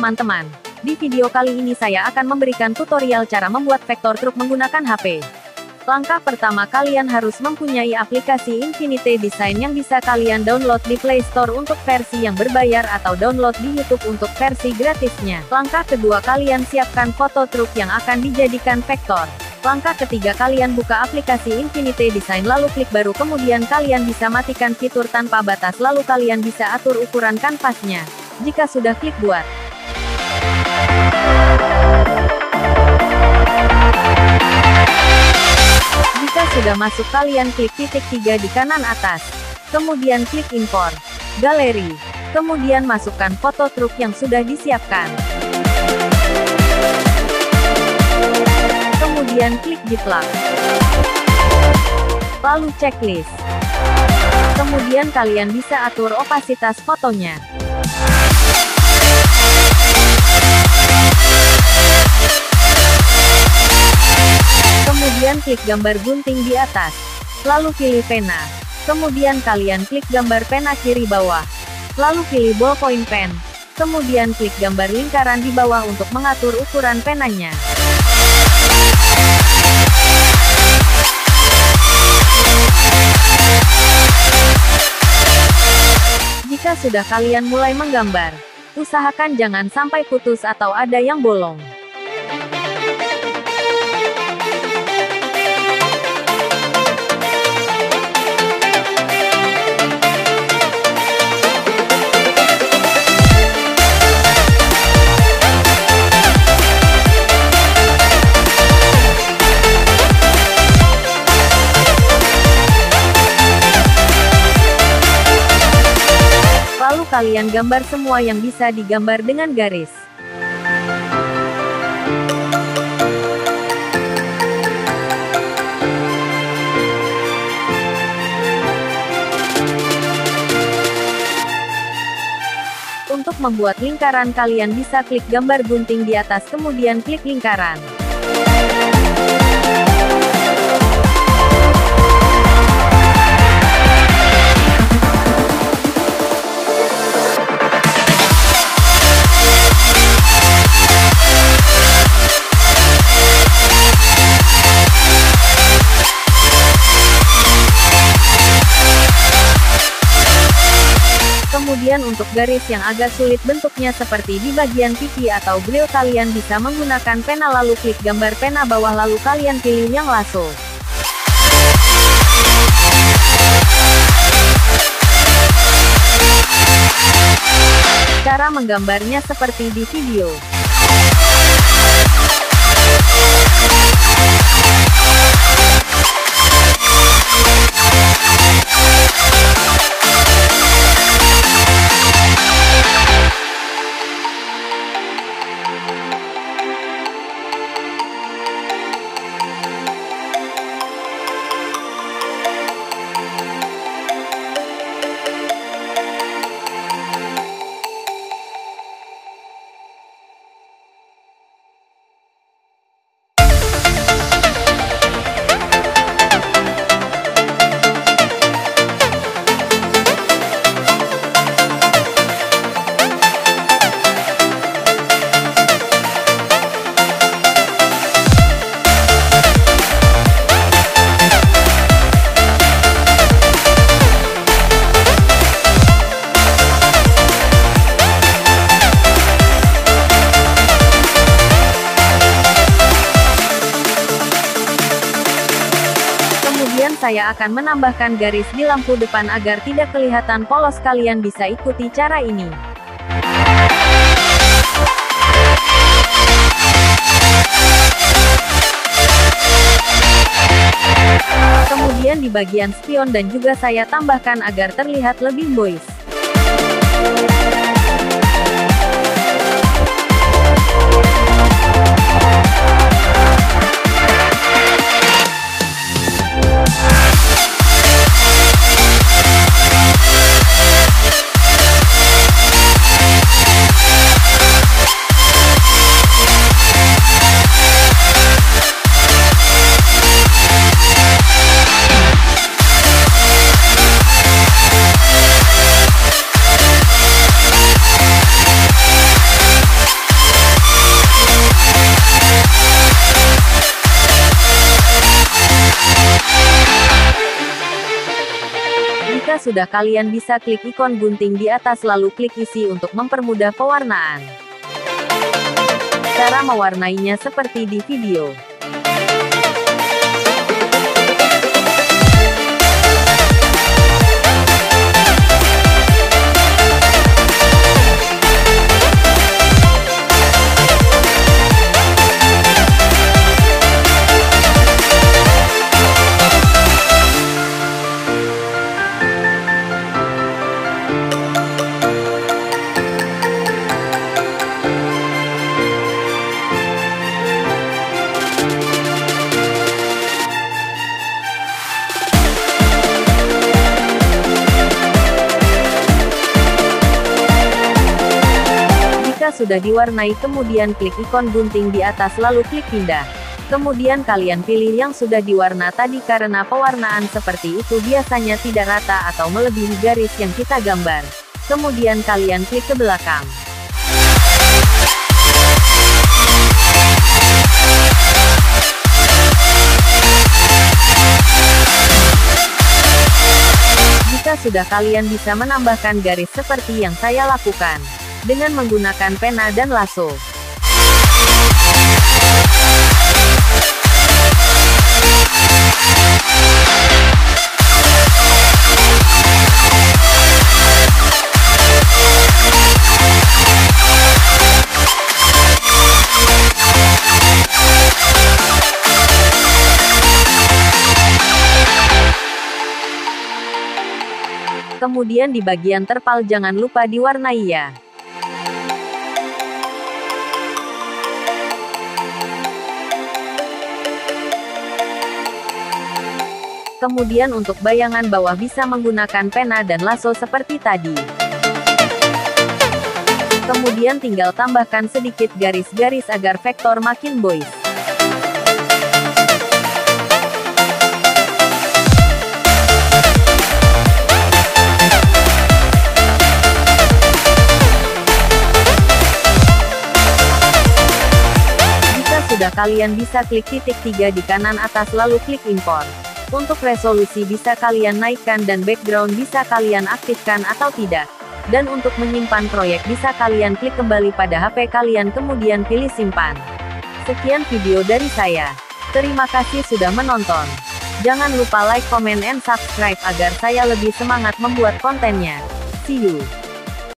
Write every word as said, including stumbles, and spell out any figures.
teman-teman. Di video kali ini saya akan memberikan tutorial cara membuat vektor truk menggunakan H P. Langkah pertama, kalian harus mempunyai aplikasi Infinity Design yang bisa kalian download di Play Store untuk versi yang berbayar atau download di YouTube untuk versi gratisnya. Langkah kedua, kalian siapkan foto truk yang akan dijadikan vektor. Langkah ketiga, kalian buka aplikasi Infinity Design lalu klik baru, kemudian kalian bisa matikan fitur tanpa batas lalu kalian bisa atur ukuran kanvasnya. Jika sudah, klik buat. Jika sudah masuk, kalian klik titik tiga di kanan atas. Kemudian klik import galeri. Kemudian masukkan foto truk yang sudah disiapkan. Kemudian klik jiplak. Lalu checklist. Kemudian kalian bisa atur opasitas fotonya. Kemudian klik gambar gunting di atas. Lalu pilih pena. Kemudian kalian klik gambar pena kiri bawah. Lalu pilih ballpoint pen. Kemudian klik gambar lingkaran di bawah untuk mengatur ukuran penanya. Jika sudah, kalian mulai menggambar. Usahakan jangan sampai putus atau ada yang bolong. Lalu kalian gambar semua yang bisa digambar dengan garis. Untuk membuat lingkaran, kalian bisa klik gambar gunting di atas kemudian klik lingkaran. Kemudian untuk garis yang agak sulit bentuknya seperti di bagian pipi atau grill, kalian bisa menggunakan pena lalu klik gambar pena bawah lalu kalian pilih yang lasso. Cara menggambarnya seperti di video. Saya akan menambahkan garis di lampu depan agar tidak kelihatan polos. Kalian bisa ikuti cara ini. Kemudian di bagian spion dan juga saya tambahkan agar terlihat lebih boys. Jika sudah, kalian bisa klik ikon gunting di atas lalu klik isi untuk mempermudah pewarnaan. Cara mewarnainya seperti di video. Sudah diwarnai, kemudian klik ikon gunting di atas lalu klik pindah. Kemudian kalian pilih yang sudah diwarna tadi karena pewarnaan seperti itu biasanya tidak rata atau melebihi garis yang kita gambar. Kemudian kalian klik ke belakang. Jika sudah, kalian bisa menambahkan garis seperti yang saya lakukan dengan menggunakan pena dan lasso. Kemudian di bagian terpal jangan lupa diwarnai ya. Kemudian untuk bayangan bawah bisa menggunakan pena dan lasso seperti tadi. Kemudian tinggal tambahkan sedikit garis-garis agar vektor makin boys. Jika sudah, kalian bisa klik titik tiga di kanan atas lalu klik import. Untuk resolusi bisa kalian naikkan dan background bisa kalian aktifkan atau tidak. Dan untuk menyimpan proyek bisa kalian klik kembali pada H P kalian kemudian pilih simpan. Sekian video dari saya. Terima kasih sudah menonton. Jangan lupa like, comment, and subscribe agar saya lebih semangat membuat kontennya. See you.